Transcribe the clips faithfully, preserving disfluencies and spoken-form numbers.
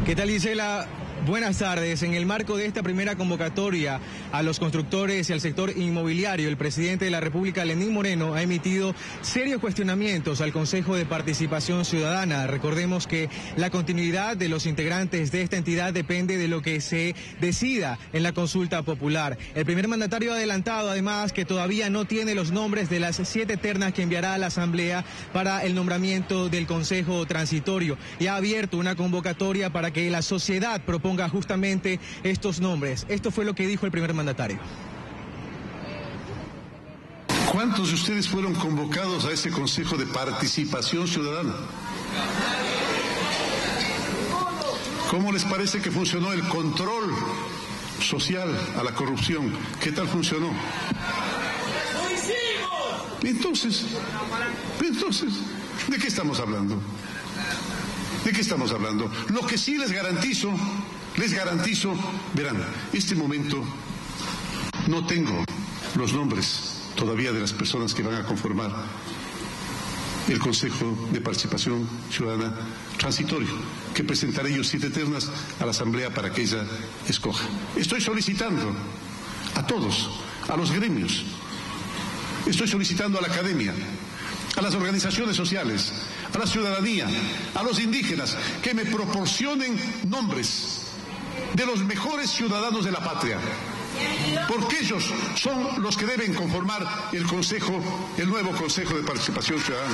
¿Qué tal, Gisela? Buenas tardes. En el marco de esta primera convocatoria a los constructores y al sector inmobiliario, el presidente de la República, Lenín Moreno, ha emitido serios cuestionamientos al Consejo de Participación Ciudadana. Recordemos que la continuidad de los integrantes de esta entidad depende de lo que se decida en la consulta popular. El primer mandatario ha adelantado además que todavía no tiene los nombres de las siete ternas que enviará a la Asamblea para el nombramiento del Consejo Transitorio y ha abierto una convocatoria para que la sociedad proponga justamente estos nombres. Esto fue lo que dijo el primer mandatario. ¿Cuántos de ustedes fueron convocados a ese Consejo de Participación Ciudadana? ¿Cómo les parece que funcionó el control social a la corrupción? ¿Qué tal funcionó? Entonces, entonces, ¿de qué estamos hablando? ¿De qué estamos hablando? Lo que sí les garantizo, les garantizo, verán, este momento no tengo los nombres todavía de las personas que van a conformar el Consejo de Participación Ciudadana Transitorio, que presentaré yo siete ternas a la Asamblea para que ella escoja. Estoy solicitando a todos, a los gremios, estoy solicitando a la academia, a las organizaciones sociales, a la ciudadanía, a los indígenas, que me proporcionen nombres de los mejores ciudadanos de la patria, porque ellos son los que deben conformar el Consejo, el nuevo Consejo de Participación Ciudadana.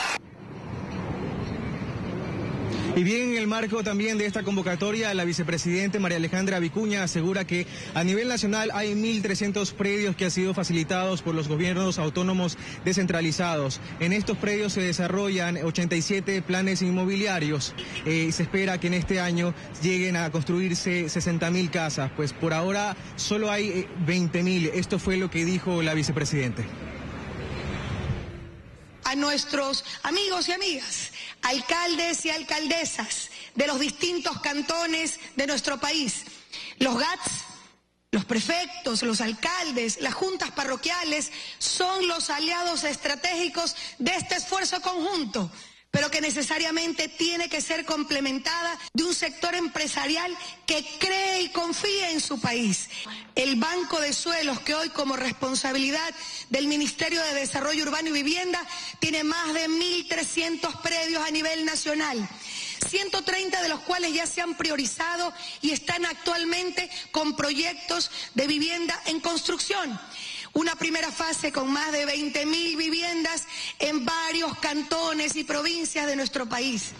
Y bien, en el marco también de esta convocatoria, la vicepresidenta María Alejandra Vicuña asegura que a nivel nacional hay mil trescientos predios que han sido facilitados por los gobiernos autónomos descentralizados. En estos predios se desarrollan ochenta y siete planes inmobiliarios. Eh, se espera que en este año lleguen a construirse sesenta mil casas. Pues por ahora solo hay veinte mil. Esto fue lo que dijo la vicepresidenta. A nuestros amigos y amigas, alcaldes y alcaldesas de los distintos cantones de nuestro país, los G A Ts, los prefectos, los alcaldes, las juntas parroquiales son los aliados estratégicos de este esfuerzo conjunto, pero que necesariamente tiene que ser complementada de un sector empresarial que cree y confíe en su país. El Banco de Suelos, que hoy como responsabilidad del Ministerio de Desarrollo Urbano y Vivienda, tiene más de mil trescientos predios a nivel nacional, ciento treinta de los cuales ya se han priorizado y están actualmente con proyectos de vivienda en construcción. Una primera fase con más de veinte mil viviendas en varios cantones y provincias de nuestro país.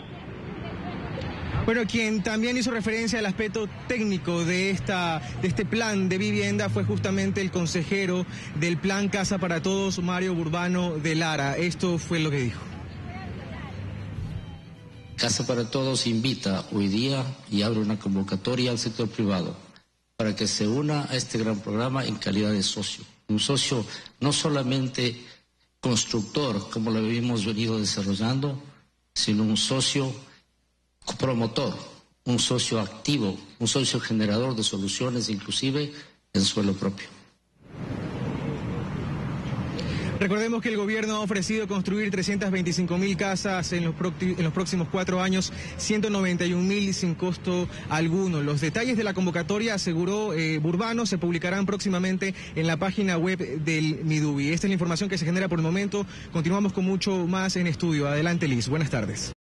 Bueno, quien también hizo referencia al aspecto técnico de, esta, de este plan de vivienda fue justamente el consejero del Plan Casa para Todos, Mario Burbano de Lara. Esto fue lo que dijo. Casa para Todos invita hoy día y abre una convocatoria al sector privado para que se una a este gran programa en calidad de socio. Un socio no solamente constructor, como lo habíamos venido desarrollando, sino un socio promotor, un socio activo, un socio generador de soluciones, inclusive en suelo propio. Recordemos que el gobierno ha ofrecido construir trescientas veinticinco mil casas en los, en los próximos cuatro años, ciento noventa y un mil sin costo alguno. Los detalles de la convocatoria, aseguró eh, Burbano, se publicarán próximamente en la página web del Midubi. Esta es la información que se genera por el momento. Continuamos con mucho más en estudio. Adelante, Liz. Buenas tardes.